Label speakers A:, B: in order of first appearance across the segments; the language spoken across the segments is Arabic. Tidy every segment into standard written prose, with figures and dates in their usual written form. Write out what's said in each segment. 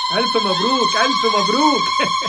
A: الف مبروك الف مبروك.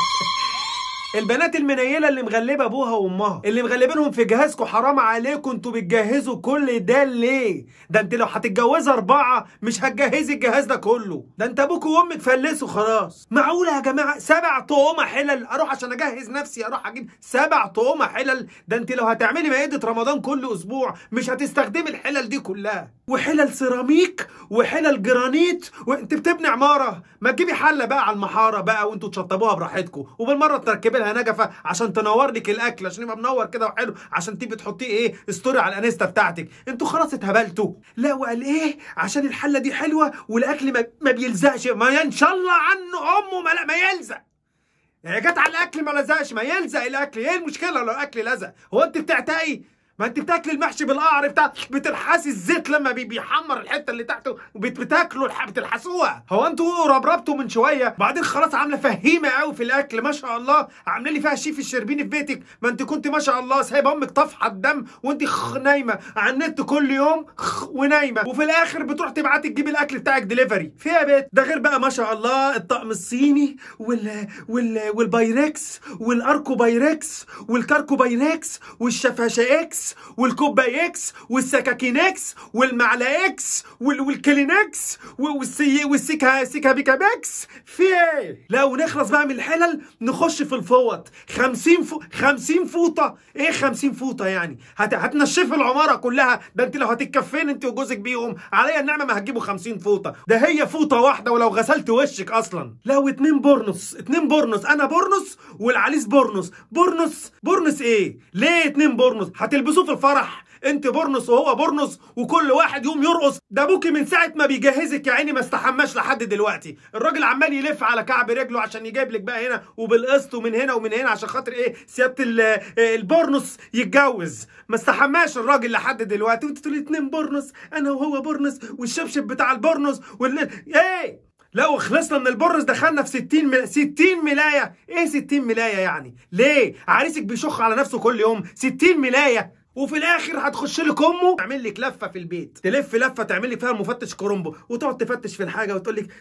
A: البنات المنيله اللي مغلبه ابوها وامها، اللي مغلبينهم في جهازكم، حرام عليكم، انتوا بتجهزوا كل ده ليه؟ ده انت لو هتتجوزي 4 مش هتجهزي الجهاز ده كله، ده انت ابوك وامك فلسوا خلاص. معقوله يا جماعه 7 طقومه حلل اروح عشان اجهز نفسي اروح اجيب 7 طقومه حلل؟ ده انت لو هتعملي مائده رمضان كل اسبوع مش هتستخدمي الحلل دي كلها، وحلل سيراميك وحلل جرانيت، وانت بتبني عماره ما تجيبي حله بقى على المحاره بقى وانتوا تشطبوها براحتكم، وبالمره تركبي لها نجفه عشان تنور لك الاكل عشان يبقى منور كده وحلو عشان تيجي تحطيه ايه ستوري على الانستا بتاعتك. انتوا خلاص اتهبلتوا. لا وقال ايه عشان الحله دي حلوه والاكل ما بيلزقش، ما ان شاء الله عنه امه ما يلزق. هي جت على الاكل ما لزقش، ما يلزق الاكل. ايه المشكله لو الاكل لزق؟ هو انت بتعتقي؟ ما انت بتاكل المحشي بالقعر بتلحسي الزيت لما بيحمر الحته اللي تحته وبتاكلوا بتلحسوها. هو انتوا ربربتوا من شويه بعدين خلاص عامله فهيمه قوي في الاكل ما شاء الله، عامله لي فيها الشيف الشربيني في بيتك. ما انت كنت ما شاء الله سايبه امك طافحه الدم وانت نايمه على النت كل يوم ونايمه، وفي الاخر بتروح تبعتي تجيبي الاكل بتاعك دليفري فيها بيت. ده غير بقى ما شاء الله الطقم الصيني والبايركس والاركو بايركس والكاركو بايركس والشفاشه اكس والكوباي اكس والسكاكين اكس والمعلقه اكس والكلينكس والسيكا بيكا باكس. في ايه؟ لا ونخلص بقى من الحلل نخش في الفوط. 50 فوطه. ايه 50 فوطه يعني؟ هتنشفي العماره كلها. ده انت لو هتتكفين انت وجوزك بيهم عليا النعمه ما هتجيبوا 50 فوطه. ده هي فوطه واحده ولو غسلت وشك اصلا. لا واتنين بورنوس. انا بورنوس والعريس بورنوس. بورنوس ايه؟ ليه 2 بورنوس؟ هتلبسوه في الفرح؟ انت بورنوس وهو بورنوس وكل واحد يوم يرقص. ده ابوكي من ساعه ما بيجهزك يا عيني ما استحماش لحد دلوقتي. الراجل عمال يلف على كعب رجله عشان يجيب لك بقى هنا وبالقسط ومن هنا ومن هنا عشان خاطر ايه؟ سياده البورنوس يتجوز. ما استحماش الراجل لحد دلوقتي وانت تقولي 2 بورنوس، انا وهو بورنوس والشبشب بتاع البورنوس ايه؟ لا وخلصنا من البرص دخلنا في 60 ملايه. ايه 60 ملايه يعني؟ ليه؟ عريسك بيشخ على نفسه كل يوم 60 ملايه وفي الاخر هتخش لك امه تعمل لك لفه في البيت، تلف لفه تعمل لك فيها المفتش كرومبو وتقعد تفتش في الحاجه وتقول لك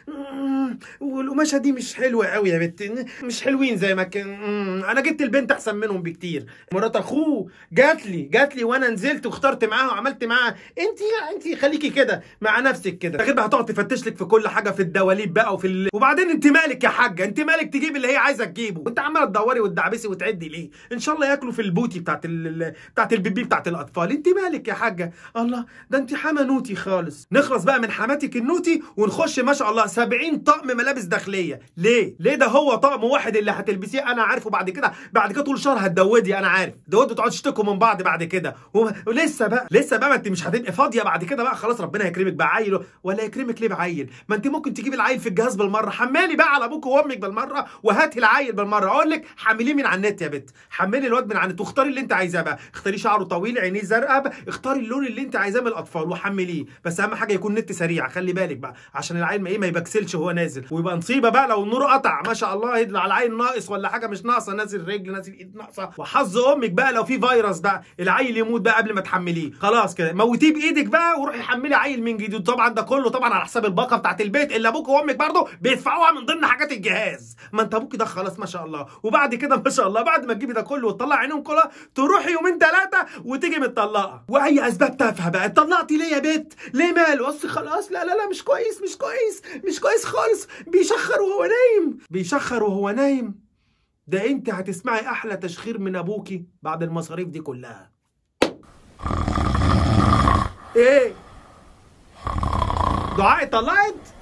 A: والقماشه دي مش حلوه قوي يا بنت، مش حلوين زي ما كان. انا جبت البنت احسن منهم بكتير. مرات اخوه جات لي وانا نزلت واخترت معاها وعملت معاها. انت خليكي كده مع نفسك كده. غير بقى هتقعد تفتش لك في كل حاجه في الدواليب بقى وبعدين انت مالك يا حاجه؟ انت مالك تجيب اللي هي عايزه تجيبه وانت عماله تدوري وتدعبسي وتعدي ليه؟ ان شاء الله ياكلوا في البوتي بتاعت البيبي بتاعت الاطفال. انت مالك يا حاجه؟ الله ده انت حما نوتي خالص. نخلص بقى من حماتك النوتي ونخش ما شاء الله 70 طقم ملابس داخليه. ليه ده هو طقم واحد اللي هتلبسيه انا عارفه. بعد كده طول شهر هتدودي انا عارف. تقعدوا تشتكوا من بعض بعد كده ولسه بقى ما انت مش هتبقي فاضيه بعد كده بقى خلاص. ربنا يكرمك بعيل ولا يكرمك ليه بعيل؟ ما انت ممكن تجيبي العيل في الجهاز بالمره. حملي بقى على ابوك وامك بالمره وهاتي العيل بالمره. اقول لك حمليه من على النت يا بت، حملي الواد من على النت واختاري اللي انت عايزاه بقى. اختاري شعره طويل عينيه زرقاء، اختاري اللون اللي انت عايزاه من الاطفال وحمليه. بس اهم حاجه يكون نت سريع. خلي بالك بقى عشان العيل ما يبكسلش وهو نازل ويبقى نصيبه بقى لو النور قطع ما شاء الله يطلع على العيل ناقص ولا حاجه مش ناقصه، نازل رجل نازل ايد ناقصه. وحظ امك بقى لو في فيروس بقى العيل يموت بقى قبل ما تحمليه. خلاص كده موتيه بايدك بقى وروحي حملي عيل من جديد. طبعا ده كله طبعا على حساب الباقه بتاعت البيت اللي ابوك وامك برضه بيدفعوها من ضمن حاجات الجهاز. ما انت ابوك ده خلاص ما شاء الله. وبعد كده ما شاء الله بعد ما تجيبي ده كله وتطلع عينهم كلها تروحي يومين 3 وتيجي متطلقه. واي اسباب تافهه بقى. اتطلقتي ليه يا بت؟ ليه ماله؟ اصل خلاص لا مش كويس خالص. بيشخر وهو نايم. ده انت هتسمعي احلى تشخير من ابوكي بعد المصاريف دي كلها. ايه؟ دعاء اتطلقت؟